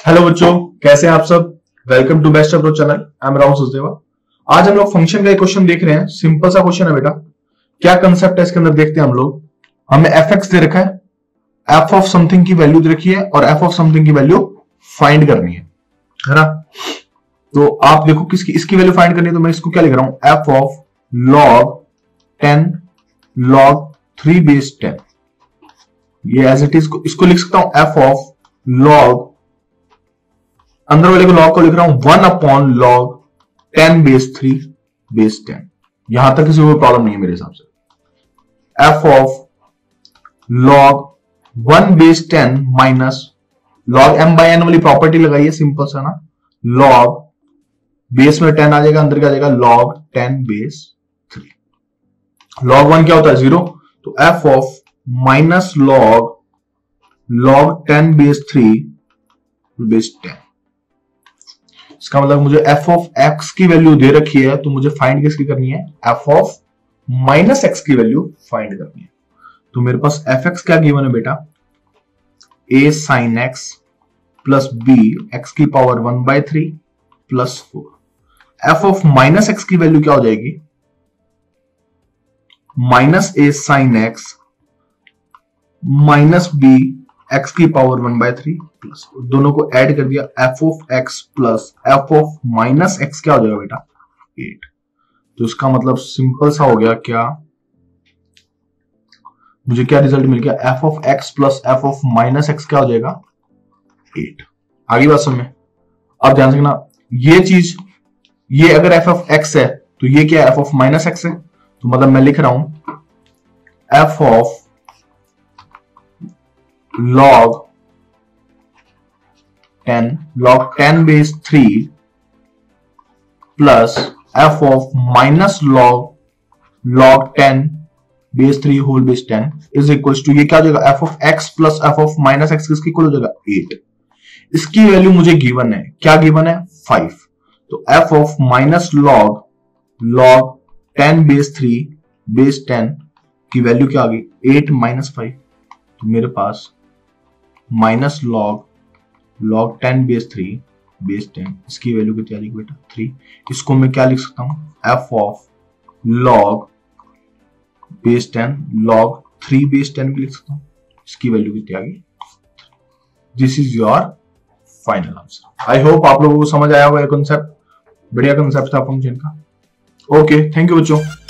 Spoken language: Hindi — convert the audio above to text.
हेलो बच्चों, कैसे हैं आप सब। Welcome to best approach channel. I am Rahul Sachdeva. आज हम लोग फंक्शन का एक क्वेश्चन देख रहे हैं। सिंपल सा क्वेश्चन है बेटा। क्या कंसेप्ट है इसके अंदर देखते हैं हम लोग। हमें एफ एक्स दे रखा है, एफ ऑफ समथिंग की वैल्यू दे रखी है और एफ ऑफ समथिंग की वैल्यू फाइंड करनी है ना। तो आप देखो किसकी इसकी वैल्यू फाइंड करनी है, तो मैं इसको क्या लिख रहा हूं, f of log 10 log 3 base 10। ये एज इट इज इसको लिख सकता हूं एफ ऑफ लॉग, अंदर वाले को लॉग को लिख रहा हूं 1 अपॉन लॉग 10 बेस 3 बेस 10। यहां तक किसी को प्रॉब्लम नहीं है मेरे हिसाब से। F of log 1 base 10 minus log m by n वाली प्रॉपर्टी लगाइए, सिंपल सा ना। लॉग बेस में 10 आ जाएगा, अंदर क्या आ जाएगा लॉग 10 बेस 3। लॉग 1 क्या होता है 0, तो f of minus log 10 base 3 base 10। इसका मतलब मुझे एफ ऑफ एक्स की वैल्यू दे रखी है, तो मुझे फाइंड किसकी करनी है, एफ ऑफ माइनस एक्स की वैल्यू फाइंड करनी है। तो मेरे पास एफ एक्स क्या गिवन है बेटा, a sine x plus b x की power 1/3 plus 4। F of minus x की वैल्यू क्या हो जाएगी, माइनस ए sine x minus b x की पावर 1/3 प्लस, दोनों को ऐड कर दिया, f of x plus f of minus x क्या हो जाएगा बेटा 8। तो इसका मतलब सिंपल सा हो गया, क्या मुझे क्या रिजल्ट मिल गया, f of x plus f of minus x क्या हो जाएगा 8। आगे बात समझ में। अब ध्यान रखना ये चीज, ये अगर एफ ऑफ एक्स है तो ये क्या है, एफ ऑफ माइनस एक्स है। तो मतलब मैं लिख रहा हूं f of log 10 base 3 plus f of minus log 10 base 3 whole base 10 is equal to, ये क्या हो जाएगा, f of x plus f of minus x किसकी इक्वल हो जाएगा 8। इसकी वैल्यू मुझे गिवन है, क्या गिवन है 5। तो f of minus log 10 base 3 base 10 की वैल्यू क्या आ गई 8 माइनस 5। तो मेरे पास माइनस log 10 बेस 3 बेस 10, इसकी वैल्यू कितनी आ जाएगी बेटा 3। इसको मैं क्या लिख सकता हूं, f of log base 10 log 3 base 10 भी लिख सकता हूं, इसकी वैल्यू कितनी आ गई। This is your final answer. I hope आप लोगों को समझ आया होगा ये कॉन्सेप्ट। बढ़िया कॉन्सेप्ट था फंक्शन का। ओके, थैंक यू बच्चों।